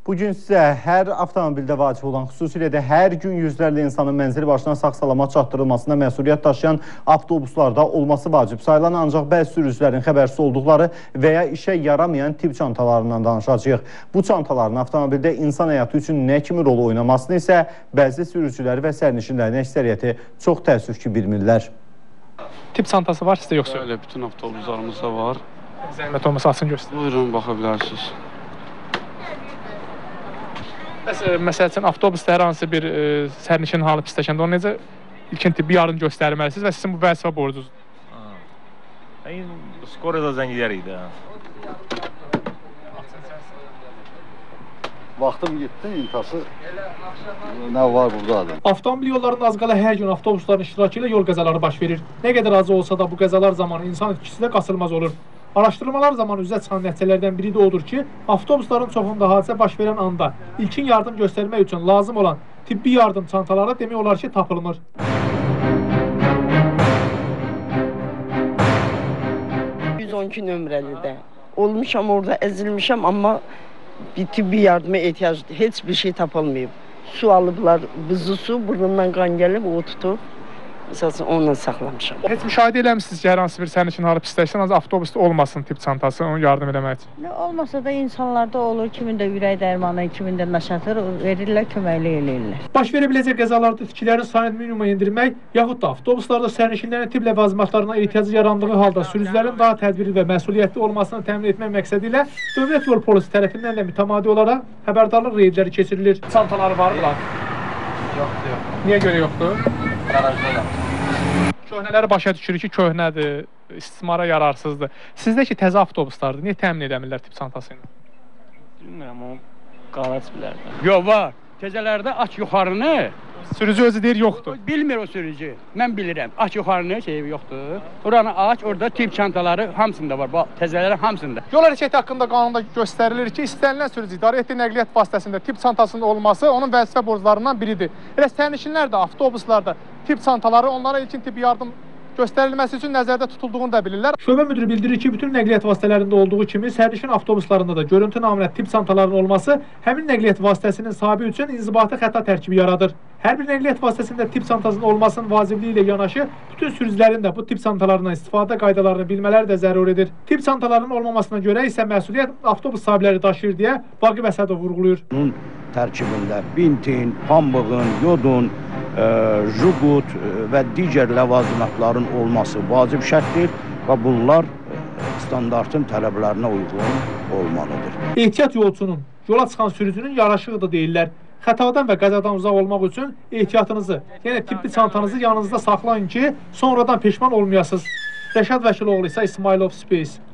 Bugün sizə hər avtomobildə vacib olan, xüsusilə də hər gün yüzlərlə insanın mənzili başına sağ-salamat çatdırılmasına məsuliyyət daşıyan avtobuslarda olması vacib sayılan, ancaq bəzi sürücülərin xəbərsiz olduqları və ya işə yaramayan tip çantalarından danışacağıq. Bu çantaların avtomobildə insan həyatı üçün nə kimi rol oynamasını isə bəzi sürücüləri və sərnişinlərin əksəriyyəti çox təəssüf ki, bilmirlər. Tip çantası var sizdə yoxsa? Öyle bütün avtobuslarımızda var. Zəhmət olmasa açın göstərin. Buyurun, baxa bilərsiniz. Məsəl üçün, avtobusda hər hansı bir sərnişin halı pisləşəndə onu necə ilkin tibbi yardım göstərməlisiniz və sizin bu vəzifə borcunuzdur? Skorada zəng edərik də. Vaxtım getdi, intası nə var buradadır. Avtomobil yollarında az qala hər gün avtobusların iştirakı ilə yol qəzaları baş verir. Nə qədər az olsa da bu qəzalar zamanı insan itkisi də qaçılmaz olur. Araşdırmalar zamanı üzə çıxan nəticələrdən biri də odur ki, avtobusların çoxunda hadisə baş verən anda ilkin yardım göstərmək üçün lazım olan tibbi yardım çantaları demək olar ki, tapılmır. %12 nömrəlidə olmuşam, orada əzilmişəm, amma bir tibbi yardıma ehtiyac, heç bir şey tapılmayıb. Su alıblar, buzlu su, burnundan qan gəlib, o tutub. Məsələn, onunla saxlamışam. Heç müşahidə eləmişsiniz ki, hər hansı bir sərnişin halı pisləşsən, ancaq avtobusda olmasın tip çantası, onu yardım eləmək üçün? Nə olmasa da insanlarda olur, kimində ürək dərmanı, kimində nəşatır, verirlər, köməkli eləyirlər. Baş verə biləcək qəzalarda itkilərin sayını minimuma endirmək, yaxud da avtobuslarda sərnişinlərin tibb ləvazimatlarına ehtiyacı yarandığı halda sürücülərin daha tədbirli və məsuliyyətli olmasını təmin etmək məqsədi ilə Dövlət Yol Polisi tərəfindən də mütəmadi olaraq xəbərdarlıq reydləri keçirilir. Çantaları vardılar? Yoxdur. Niyə görə yoxdur? Köhnələri başa düşürük ki, köhnədir, istismara yararsızdır. Sizdəki təzə avtobuslardır, niyə təmin edəmirlər tip çantası ilə? Bilmirəm, o qanac bilərdir. Yox, var. Təzələrdə aç yuxarını. Sürücü özü deyir, yoxdur. Bilmir o sürücü. Mən bilirəm. Aç yuxarını, şey yoxdur. Oranı aç, orada tip çantaları hamısında var. Bax, təzələrin hamısında. Yol hərəkəti haqqında qanunda göstərilir ki, istənilən sürücü idarə etdiyi nəqliyyat vasitəsində tip çantasının olması onun vəzifə borclarından biridir. Elə sərnişinlər də avtobuslarda tip çantaları onlara ilkin tibbi yardım göstərilməsi üçün nəzərdə tutulduğunu da bilirlər. Şöbə müdürü bildirir ki, bütün nəqliyyat vasitələrində olduğu kimi sərnişin avtobuslarında da görüntü naminə tip çantalarının olması həmin nəqliyyat vasitəsinin sahibi üçün inzibati xəta tərkibi yaradır. Hər bir nəqliyyat vasitəsində tip çantasının olmasının vacibliyi ilə yanaşı, bütün sürücülərin də bu tip çantalarından istifadə qaydalarını bilmələri də zəruridir. Tip çantalarının olmamasına görə isə məsuliyyət avtobus sahibləri daşıyır deyə Vaqif Əsədov vurğulayır. Bunun tərkibində bintin, pambığın, yodun, juqut və digər ləvazimatların olması vacib şərtdir və bunlar standartın tələblərinə uyğun olmalıdır. Ehtiyat yolçunun, yola çıxan sürücünün yaraşığıdır deyirlər. Xətadan və qəzadan uzaq olmaq üçün ehtiyatınızı, yəni tibbi çantanızı yanınızda saxlayın ki, sonradan peşman olmayasınız. Rəşad Vəkiloğlu isə İsmailov Space.